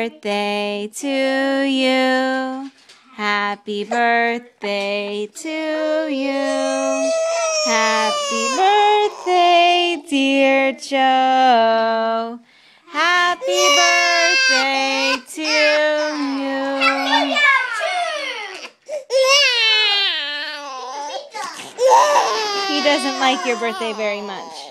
birthday to you. Happy birthday to you. Happy birthday, dear Joe. Happy birthday to you. He doesn't like your birthday very much.